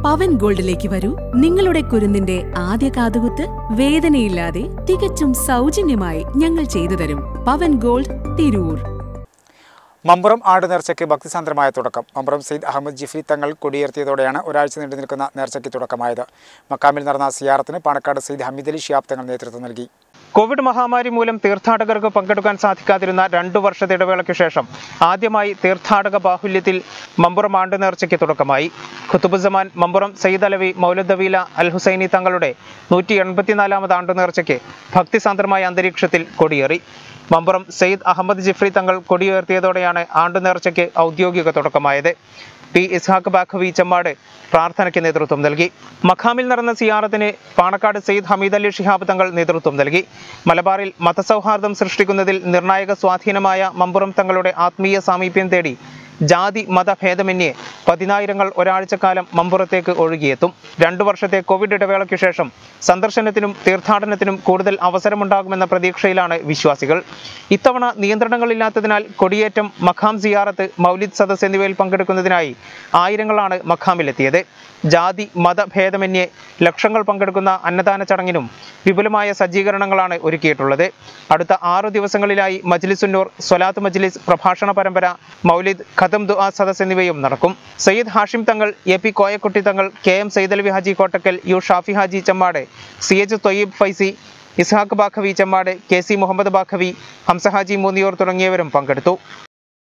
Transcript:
പവൻ ഗോൾഡിലേക്ക് വരൂ. നിങ്ങളുടെ കുരുന്നിന്റെ ആദ്യ കാതുകുത്ത് വേദനയില്ലാതെ തികച്ചും സൗജന്യമായി ഞങ്ങൾ ചെയ്തു തരും. പവൻ ഗോൾഡ്, തിരൂർ. മമ്പുറം ആട് നേർച്ചയ്ക്ക് ഭക്തിസാന്ദ്രമായ തുടക്കം. മമ്പുറം സെയ്ദ് അഹമ്മദ് ജിഫ്രി തങ്ങൾ കൊടിയുയർത്തിയതോടെയാണ് ഒരാഴ്ച നീണ്ടുനിൽക്കുന്ന നേർച്ചയ്ക്ക് തുടക്കമായത്. മക്കാമിൽ നടന്ന സിയാറത്തിന് പാണക്കാട് സെയ്ദ് ഹമീദ് അലി ശിഹാബ് തങ്ങൾ നേതൃത്വം നൽകി. കോവിഡ് മഹാമാരി മൂലം തീർത്ഥാടകർക്ക് പങ്കെടുക്കാൻ സാധിക്കാതിരുന്ന 2 വർഷത്തെ ഇടവേളയ്ക്ക് ശേഷം ആദ്യമായി തീർത്ഥാടക ബാഹുല്യത്തിൽ മമ്പുറം ആണ്ട് നേർച്ചയ്ക്ക് തുടക്കമായി. ഖുതുബുസ്സമാൻ മമ്പുറം സയ്യിദ് അലവി മൗലദവീല അൽ ഹുസൈനി തങ്ങളുടെ 184ാമത് ആണ്ട് നേർച്ചയ്ക്ക് ഭക്തിസാന്ദ്രമായ അന്തരീക്ഷത്തിൽ കൊടിയേറി. മമ്പുറം സെയ്ദ് അഹമ്മദ് ജിഫ്രി തങ്ങൾ കൊടിയുയർത്തിയതോടെയാണ് ആണ്ട് നേർച്ചയ്ക്ക് ഔദ്യോഗിക തുടക്കമായത്. പി ഇസ്ഹാഖ് ബാഖവി ചെമ്മാട് പ്രാർത്ഥനയ്ക്ക് നേതൃത്വം നൽകി. മഖാമിൽ നടന്ന സിയാറത്തിന് പാണക്കാട് സെയ്ദ് ഹമീദ് അലി ശിഹാബ് തങ്ങൾ നേതൃത്വം നൽകി. മലബാറിൽ മതസൗഹാർദ്ദം സൃഷ്ടിക്കുന്നതിൽ നിർണായക സ്വാധീനമായ മമ്പുറം തങ്ങളുടെ ആത്മീയ സാമീപ്യം തേടി ജാതി മതഭേദമന്യേ 10,000ങ്ങൾ ഒരാഴ്ചക്കാലം മമ്പുറത്തേക്ക് ഒഴുകിയെത്തും. 2 വർഷത്തെ കോവിഡ് ഇടവേളയ്ക്ക് ശേഷം സന്ദർശനത്തിനും തീർത്ഥാടനത്തിനും കൂടുതൽ അവസരമുണ്ടാകുമെന്ന പ്രതീക്ഷയിലാണ് വിശ്വാസികൾ. ഇത്തവണ നിയന്ത്രണങ്ങളില്ലാത്തതിനാൽ കൊടിയേറ്റം, മഖാം സിയാറത്ത്, മൗലിദ് സദസ് എന്നിവയിൽ പങ്കെടുക്കുന്നതിനായി ആയിരങ്ങളാണ് മഖാമിലെത്തിയത്. ജാതി മതഭേദമന്യേ ലക്ഷങ്ങൾ പങ്കെടുക്കുന്ന അന്നദാന ചടങ്ങിനും വിപുലമായ സജ്ജീകരണങ്ങളാണ് ഒരുക്കിയിട്ടുള്ളത്. അടുത്ത 6 ദിവസങ്ങളിലായി മജ്ലിസുന്നൂർ, സ്വലാത്ത് മജ്ലിസ്, പ്രഭാഷണ പരമ്പര, മൗലിദ്, ഖതം ദുആ സദസ് എന്നിവയും നടക്കും. സയ്യിദ് ഹാഷിം തങ്ങൾ, AP Koyakutty Thangal, KM Sayyid Alavi Haji Kottakkal, U Shafi Haji Chemmad, CH Thwayyib Faizy, Ishaq Baqavi Chemmad, KC Muhammad Baqavi, Hamza Haji Moonniyur തുടങ്ങിയവരും പങ്കെടുത്തു.